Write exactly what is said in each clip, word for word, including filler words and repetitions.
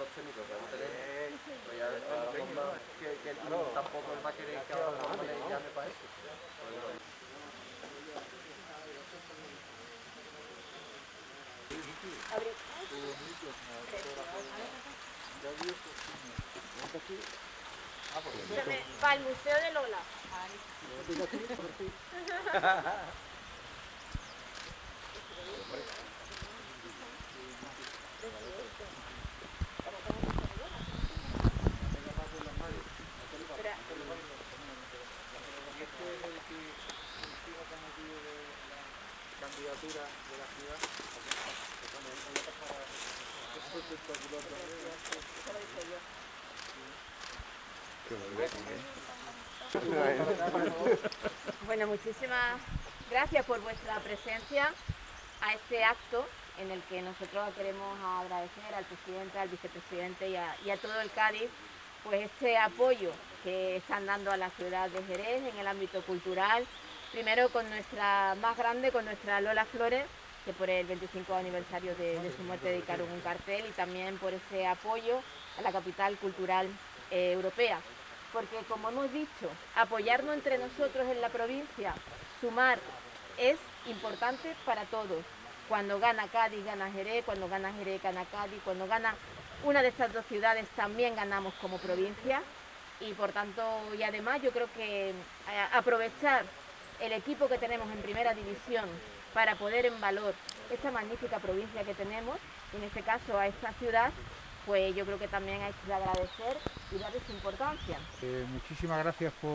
escénicos que vamos a tener, pues ya a lo mejor que, que no, tampoco él va a querer que ahora no le llame para eso. Se me va al Museo de Lola. Candidatura de la ciudad. Bueno, muchísimas gracias por vuestra presencia a este acto en el que nosotros queremos agradecer al presidente, al vicepresidente y a, y a todo el Cádiz pues este apoyo que están dando a la ciudad de Jerez en el ámbito cultural. Primero con nuestra más grande, con nuestra Lola Flores, que por el veinticinco aniversario de, de su muerte dedicaron un cartel, y también por ese apoyo a la capital cultural eh, europea. Porque, como hemos dicho, apoyarnos entre nosotros en la provincia, sumar, es importante para todos. Cuando gana Cádiz, gana Jerez, cuando gana Jerez, gana Cádiz, cuando gana una de estas dos ciudades también ganamos como provincia, y por tanto, y además yo creo que aprovechar el equipo que tenemos en primera división para poner en valor esta magnífica provincia que tenemos, y en este caso a esta ciudad, pues yo creo que también hay que agradecer y darle su importancia. Eh, muchísimas gracias por,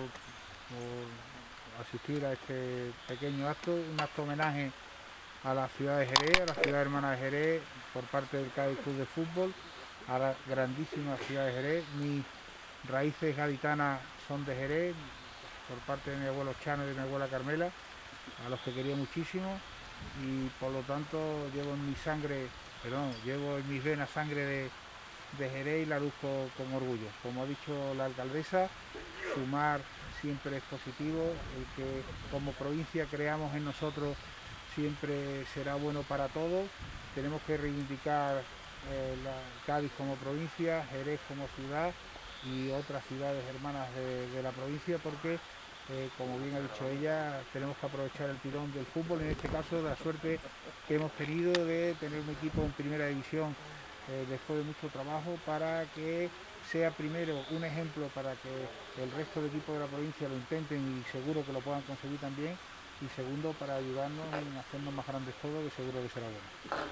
por asistir a este pequeño acto, un acto homenaje a la ciudad de Jerez, a la ciudad hermana de Jerez, por parte del Cádiz Club de Fútbol, a la grandísima ciudad de Jerez. Mis raíces gaditanas son de Jerez, por parte de mi abuelo Chano y de mi abuela Carmela, a los que quería muchísimo, y por lo tanto llevo en mi sangre, perdón, llevo en mis venas sangre de, de Jerez y la luzco con orgullo. Como ha dicho la alcaldesa, sumar siempre es positivo, el que como provincia creamos en nosotros siempre será bueno para todos. Tenemos que reivindicar eh, la, Cádiz como provincia, Jerez como ciudad y otras ciudades hermanas de, de la provincia, porque eh, como bien ha dicho ella, tenemos que aprovechar el tirón del fútbol, en este caso la suerte que hemos tenido de tener un equipo en primera división eh, después de mucho trabajo, para que sea primero un ejemplo para que el resto de equipos de la provincia lo intenten y seguro que lo puedan conseguir también, y segundo para ayudarnos en hacernos más grandes todos, que seguro que será bueno.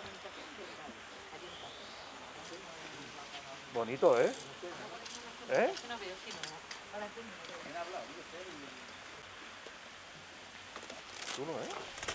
Bonito, ¿eh? ¿Eh? Tú no, ¿eh?